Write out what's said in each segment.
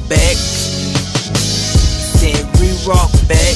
back. Send Re-Rock back.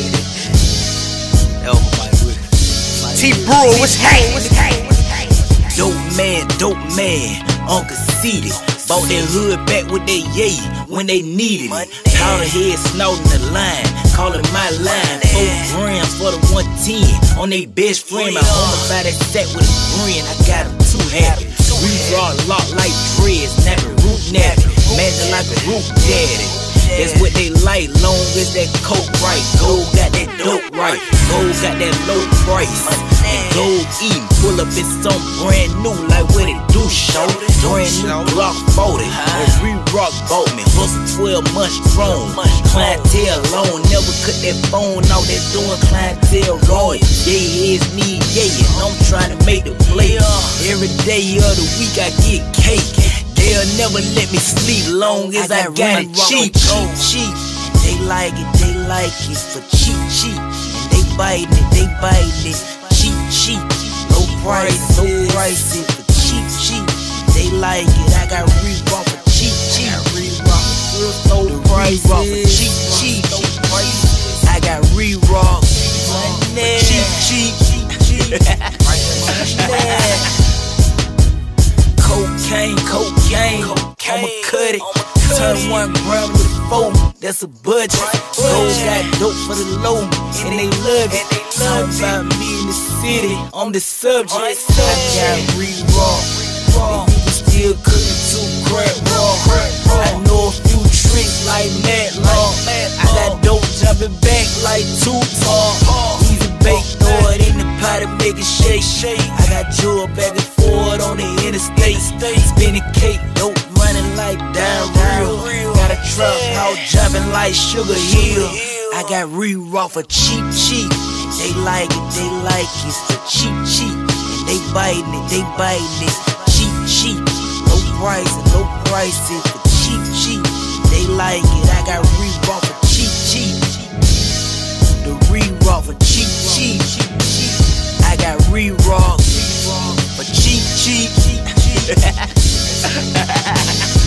Oh my word. T-Brewer, what's happening? Dope man, Uncle Ceeded. Bought that hood back with that yay when they needed it. Powder head snorting the line, calling my line. 4 grams for the 110 on they best friend. My homie by that set with a grin, I got him too happy. Re-Rock lock like dreads, napping root napping. Imagine like a root daddy. That's what they like, long as that coke right. Gold got that dope right, gold got that low price. And gold eatin', pull up in some brand new, like what it do, show. Brand new Glock 40, and Re-Rock bought me. Hustle 12 months strong, clientele long. Never cut that phone off, that doing clientele wrong. They heads need yeah, and I'm trying to make the play. Every day of the week I get cake. They'll never let me sleep long as I got it cheap. They like it for cheap. And they biting it, cheap. Low price it for cheap. They like it, I got Re-Rock for cheap. Low price for cheap. I got Re-Rock for cheap. Cocaine, I'ma cut it. Turn 1 gram to 4, that's a budget. Gold got dope for the low, and they love it. Talk about me in the city, I'm the subject. I got Re-Rock, and you still cooking 2 crack raw. I know a few tricks like Matt Law. I got dope jumping back like 2 tall. Easy bake, throw it in the pot and make it shake. I got jewel back and forth on the interstate. Spinning cake, dope running like diarrhea. Got a truck out jumping like Sugar Hill. I got Re-Rock for cheap. They like it for cheap. And they biting it, cheap. Low price it for cheap. They like it, I got Re-Rock for cheap. The Re-Rock for cheap. I got Re-Rock for cheap.